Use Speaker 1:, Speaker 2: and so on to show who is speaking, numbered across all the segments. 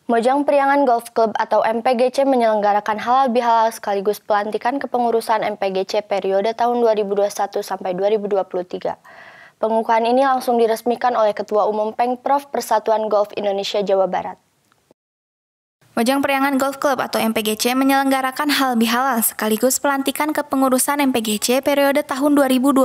Speaker 1: Mojang Priangan Golf Club atau MPGC menyelenggarakan halal bihalal sekaligus pelantikan kepengurusan MPGC periode tahun 2021 sampai 2023. Pengukuhan ini langsung diresmikan oleh Ketua Umum Pengprov Persatuan Golf Indonesia Jawa Barat.
Speaker 2: Mojang Priangan Golf Club atau MPGC menyelenggarakan halal bihalal sekaligus pelantikan kepengurusan MPGC periode tahun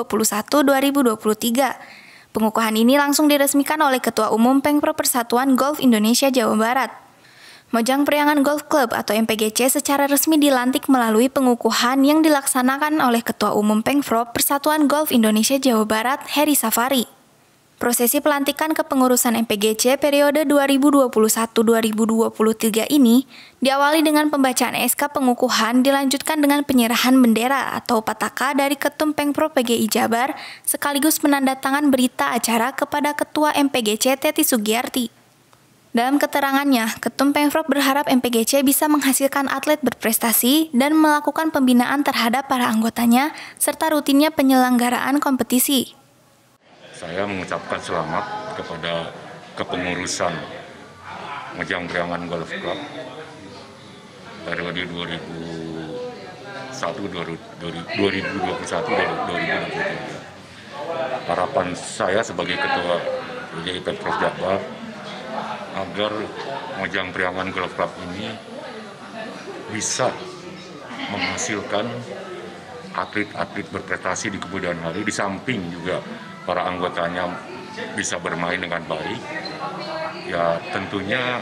Speaker 2: 2021-2023. Pengukuhan ini langsung diresmikan oleh Ketua Umum Pengprov Persatuan Golf Indonesia Jawa Barat. Mojang Priangan Golf Club atau MPGC secara resmi dilantik melalui pengukuhan yang dilaksanakan oleh Ketua Umum Pengprov Persatuan Golf Indonesia Jawa Barat, Heri Safari. Prosesi pelantikan kepengurusan MPGC periode 2021-2023 ini diawali dengan pembacaan SK pengukuhan dilanjutkan dengan penyerahan bendera atau pataka dari Ketum Pengprov PGI Jabar sekaligus menandatangan berita acara kepada Ketua MPGC Teti Sugiyarti. Dalam keterangannya, Ketum Pengprov berharap MPGC bisa menghasilkan atlet berprestasi dan melakukan pembinaan terhadap para anggotanya serta rutinnya penyelenggaraan kompetisi.
Speaker 3: Saya mengucapkan selamat kepada kepengurusan Mojang Priangan Golf Club periode 2021-2023. Harapan saya sebagai Ketua PGI Pengprov Jabar agar Mojang Priangan Golf Club ini bisa menghasilkan atlet-atlet berprestasi di kemudian hari, di samping juga para anggotanya bisa bermain dengan baik. Ya tentunya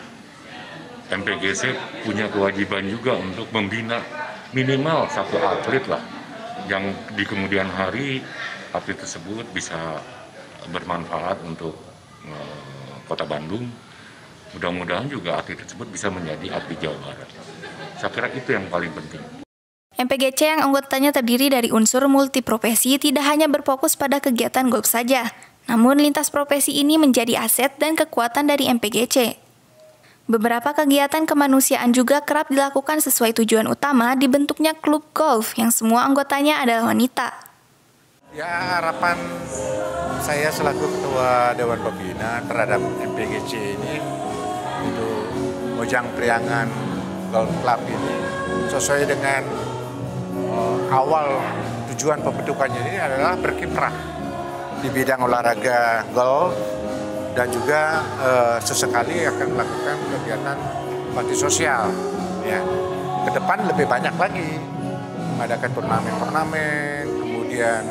Speaker 3: MPGC punya kewajiban juga untuk membina minimal satu atlet lah, yang di kemudian hari atlet tersebut bisa bermanfaat untuk Kota Bandung. Mudah-mudahan juga atlet tersebut bisa menjadi atlet Jawa Barat. Saya kira itu yang paling penting.
Speaker 2: MPGC yang anggotanya terdiri dari unsur multiprofesi tidak hanya berfokus pada kegiatan golf saja, namun lintas profesi ini menjadi aset dan kekuatan dari MPGC. Beberapa kegiatan kemanusiaan juga kerap dilakukan sesuai tujuan utama dibentuknya klub golf yang semua anggotanya adalah wanita.
Speaker 4: Ya, harapan saya selaku Ketua Dewan Pembina terhadap MPGC ini untuk Mojang Priangan Golf Club ini sesuai dengan awal tujuan pembentukannya ini adalah berkiprah di bidang olahraga golf dan juga sesekali akan melakukan kegiatan bakti sosial. Ya, ke depan lebih banyak lagi mengadakan turnamen-turnamen, kemudian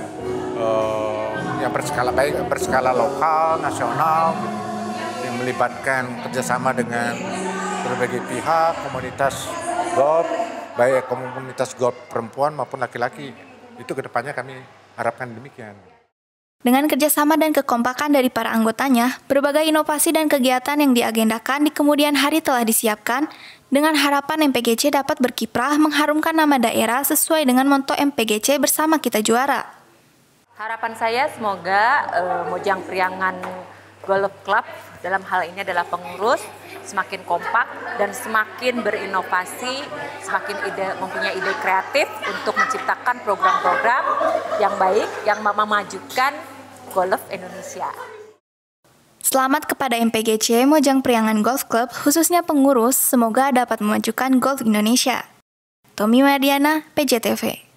Speaker 4: yang berskala lokal, nasional, yang melibatkan kerjasama dengan berbagai pihak, komunitas golf, baik komunitas golf perempuan maupun laki-laki. Itu kedepannya kami harapkan demikian.
Speaker 2: Dengan kerjasama dan kekompakan dari para anggotanya, berbagai inovasi dan kegiatan yang diagendakan di kemudian hari telah disiapkan dengan harapan MPGC dapat berkiprah mengharumkan nama daerah sesuai dengan moto MPGC Bersama Kita Juara.
Speaker 5: Harapan saya semoga Mojang Priangan Golf Club dalam hal ini adalah pengurus semakin kompak dan semakin berinovasi, semakin mempunyai ide kreatif untuk menciptakan program-program yang baik yang memajukan golf Indonesia.
Speaker 2: Selamat kepada MPGC Mojang Priangan Golf Club, khususnya pengurus, semoga dapat memajukan golf Indonesia. Tommy Mardiana, PJTV.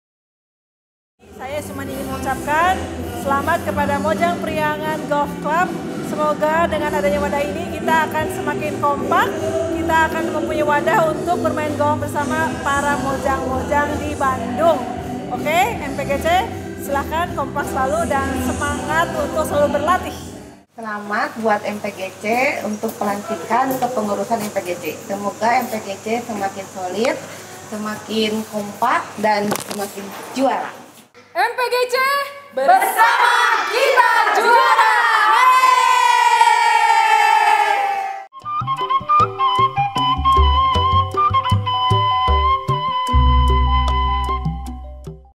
Speaker 6: Saya cuma ingin mengucapkan selamat kepada Mojang Priangan Golf Club. Semoga dengan adanya wadah ini kita akan semakin kompak, kita akan mempunyai wadah untuk bermain golf bersama para mojang-mojang di Bandung. Oke, MPGC silahkan kompak selalu dan semangat untuk selalu berlatih.
Speaker 7: Selamat buat MPGC untuk pelantikan kepengurusan MPGC. Semoga MPGC semakin solid, semakin kompak, dan semakin juara.
Speaker 6: MPGC bersama!